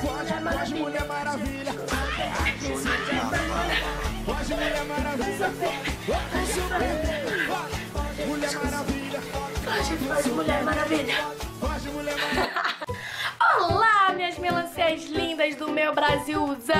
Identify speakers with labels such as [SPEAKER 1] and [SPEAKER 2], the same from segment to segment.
[SPEAKER 1] Foge, Mulher Maravilha. Foge, Mulher Maravilha. Mulher Maravilha.
[SPEAKER 2] Foge, Mulher Maravilha.
[SPEAKER 1] Foge, Mulher Maravilha.
[SPEAKER 2] Olá, minhas melancias lindas do meu Brasilzão!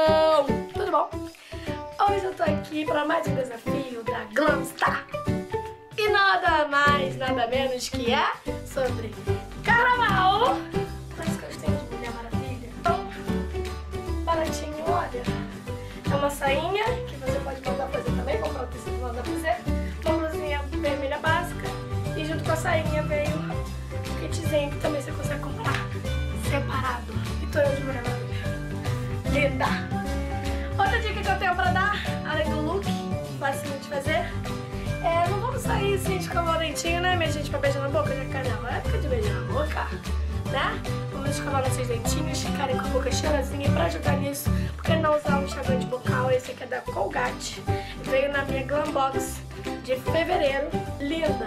[SPEAKER 2] Tudo bom? Hoje eu tô aqui para mais um desafio da Glamstar. E nada mais, nada menos que é sobre carnaval. Por isso que eu tenho de Mulher Maravilha. Então, baratinho, olha. É uma sainha que você pode mandar fazer também, comprar o tecido e mandar fazer. Uma blusinha vermelha básica. E junto com a sainha veio um kitzinho que também você consegue comprar separado. E tô eu de Mulher Maravilha. Linda! Outra dica que eu tenho pra dar, além do look, facinho de fazer, não vamos sair assim de escovar o dentinho, né, minha gente, pra beijar na boca, já que carnaval é época de beijar na boca, né? Vamos escovar nossos dentinhos, ficarem com a boca cheirosinha. E pra ajudar nisso, por que não usar um enxaguante bucal? Esse aqui é da Colgate. Veio na minha Glam Box de fevereiro. Linda!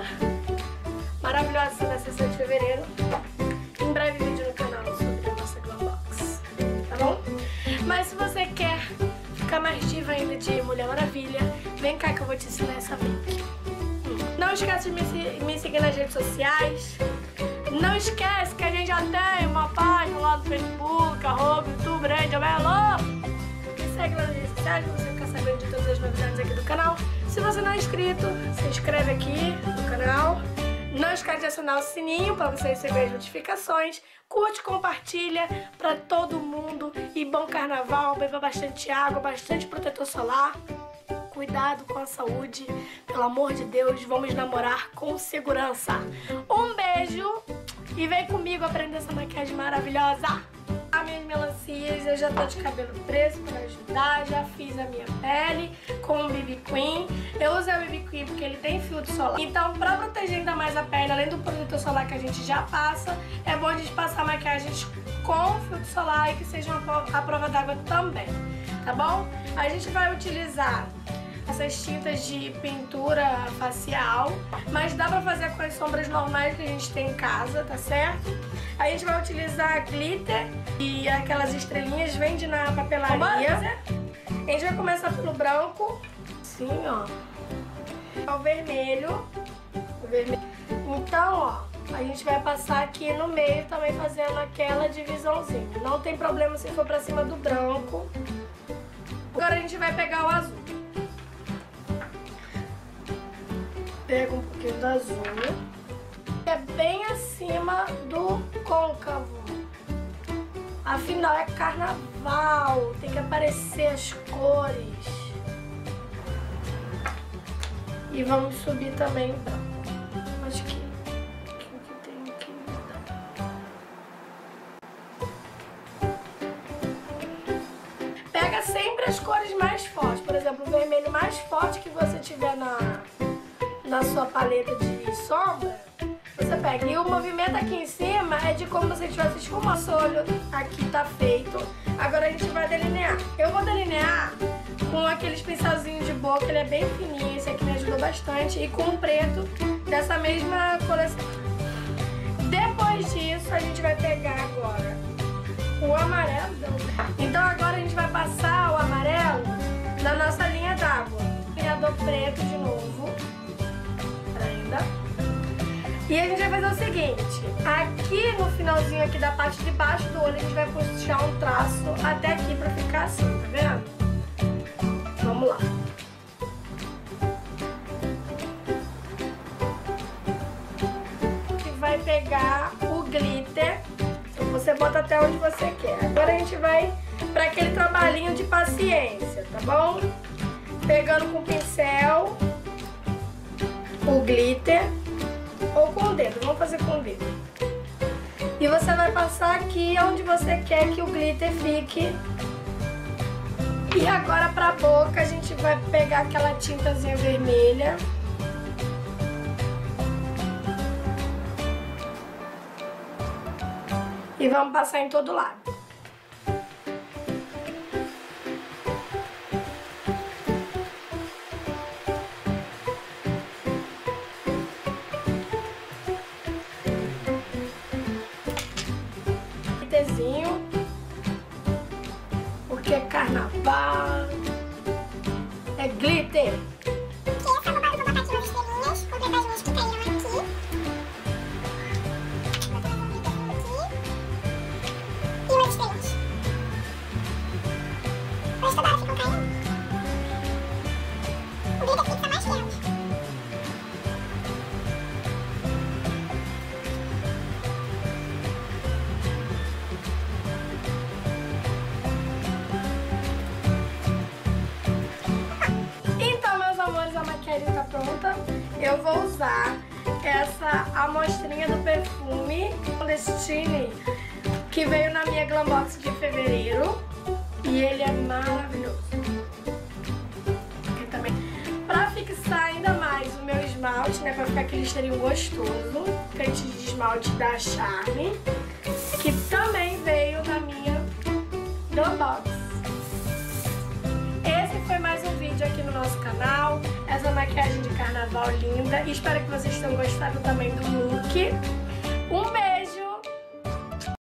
[SPEAKER 2] Maravilhosa na sessão de fevereiro. Em breve vídeo no canal sobre a nossa Glam Box, tá bom? Mas se você quer ficar mais diva ainda de Mulher Maravilha, vem cá que eu vou te ensinar essa make. Não esquece de me seguir nas redes sociais. Não esquece que a gente já tem uma página lá no Facebook, @YouTubeRadioMelo. Me segue lá nas redes sociais pra você ficar sabendo de todas as novidades aqui do canal. Se você não é inscrito, se inscreve aqui no canal. Não esquece de acionar o sininho para você receber as notificações. Curte, compartilha para todo mundo. E bom carnaval, beba bastante água, bastante protetor solar. Cuidado com a saúde. Pelo amor de Deus, vamos namorar com segurança. Um beijo e vem comigo aprender essa maquiagem maravilhosa. Minhas melancias, eu já tô de cabelo preso para ajudar, já fiz a minha pele com o BB Cream. Eu usei o BB Cream porque ele tem filtro solar. Então, pra proteger ainda mais a pele, além do protetor solar que a gente já passa, é bom a gente passar maquiagens com filtro solar e que sejam a prova d'água também, tá bom? A gente vai utilizar essas tintas de pintura facial, mas dá pra fazer com as sombras normais que a gente tem em casa, tá certo? A gente vai utilizar glitter e aquelas estrelinhas, vende na papelaria. A gente vai começar pelo branco, assim, ó. O vermelho. Então, ó, a gente vai passar aqui no meio também fazendo aquela divisãozinha. Não tem problema se for pra cima do branco. Agora a gente vai pegar o azul. Pega um pouquinho do azul. É bem acima do côncavo. Afinal, é carnaval. Tem que aparecer as cores. E vamos subir também o branco. Acho que tem que mudar. Pega sempre as cores mais fortes. Por exemplo, o vermelho mais forte que você tiver na sua paleta de sombra, você pega. E o movimento aqui em cima é de como você estivesse esfumando. O olho aqui tá feito. Agora a gente vai delinear. Eu vou delinear com aqueles pincelzinhos de boca, ele é bem fininho, esse aqui me ajudou bastante. E com o preto dessa mesma coleção. Depois disso, a gente vai pegar agora o amarelo. Então agora a gente vai passar o amarelo na nossa linha d'água. Delineador preto de novo. E a gente vai fazer o seguinte, aqui no finalzinho aqui da parte de baixo do olho a gente vai puxar um traço até aqui pra ficar assim, tá vendo? Vamos lá. E vai pegar o glitter, então você bota até onde você quer. Agora a gente vai pra aquele trabalhinho de paciência, tá bom? Pegando com o pincel o glitter. Ou com o dedo, vamos fazer com o dedo. E você vai passar aqui onde você quer que o glitter fique. E agora pra boca a gente vai pegar aquela tintazinha vermelha. E vamos passar em todo lado. que é carnaval, é glitter.
[SPEAKER 3] Essa babado eu vou botar aqui umas estrelinhas, completar as minhas que caíram aqui. Botar mais um glitter aqui. E umas estrelinhas. Elas toda hora ficam caindo. O glitter fixa mais que elas.
[SPEAKER 2] Então, meus amores, a maquiagem tá pronta. Eu vou usar essa amostrinha do perfume Destiny, que veio na minha Glambox de fevereiro. E ele é maravilhoso. Aqui também. Pra fixar ainda mais o meu esmalte, né? Pra ficar aquele cheirinho gostoso. Pente de esmalte da Charme, que também veio na minha Glambox. Esse foi mais um vídeo aqui no nosso canal. Essa maquiagem de carnaval linda. Espero que vocês tenham gostado também do look. Um beijo.